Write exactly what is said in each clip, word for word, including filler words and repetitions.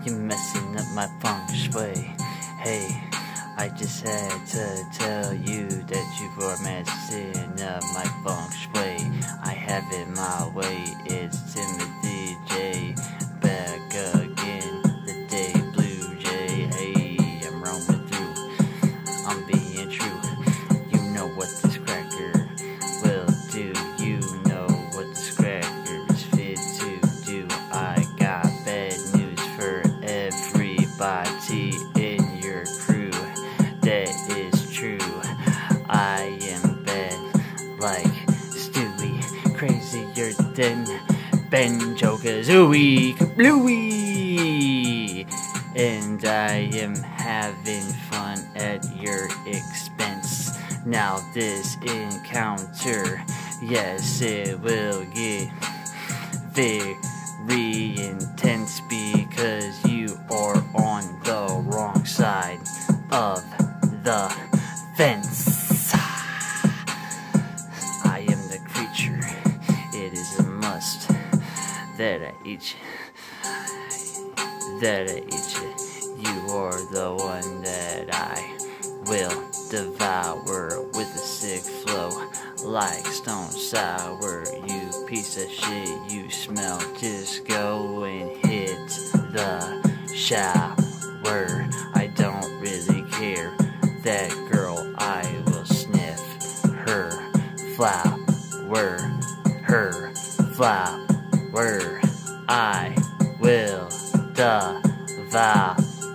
You're messing up my feng shui. Hey, I just had to tell you that you were messing up my feng shui. I have it my way, it's Timothy J. Back again, the day blue jay. Hey, I'm roaming through, I'm being true. You know what this cracker will do. You know what this cracker is fit to do. I got bad news for everybody in your crew. That is true. I am bad like Stewie, crazier than Banjo-Kazooie, Kablooie, and I am having fun at your expense. Now this encounter, yes, it will get very intense because you are on the wrong side of the fence. I am the creature, it is a must that I eat you, that I eat you. You are the one that I will devour with a sick flow like stone sour. You piece of shit, you smell, just go and hit the shower. I don't really care, that girl, I will sniff her flower, her flower. I will devour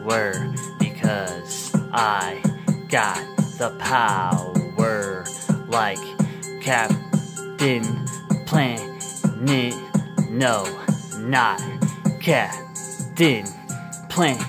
because I got the power like Captain Planet. No, not Captain Planet.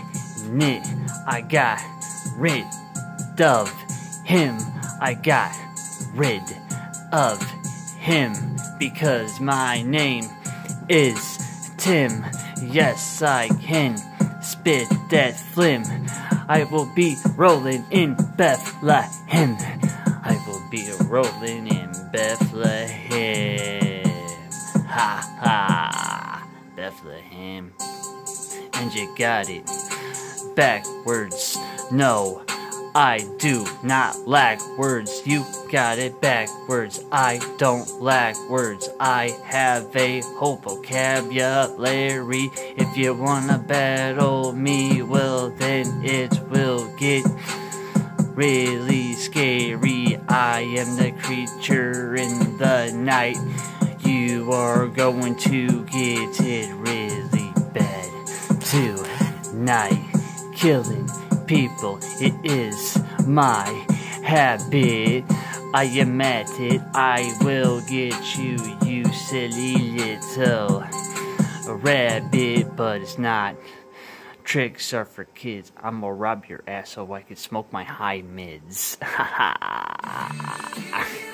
I got rid of him. I got rid of him because my name is Tim. Yes, I can spit that phlegm. I will be rolling in Bethlehem. I will be rolling in Bethlehem. Ha ha, Bethlehem. And you got it backwards. No, I do not lack words. You got it backwards. I don't lack words. I have a whole vocabulary. If you wanna battle me, well then it will get really scary. I am the creature in the night. You are going to get it really bad tonight. Killing people, it is my habit. I am at it, I will get you, you silly little rabbit. But it's not, tricks are for kids. I'm gonna rob your ass so I can smoke my high mids. Ha ha.